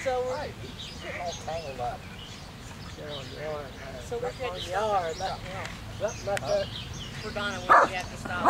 So we're, Right, he's getting all tangled up. so we're good to stop. Yard. Let For Donna when we have to stop.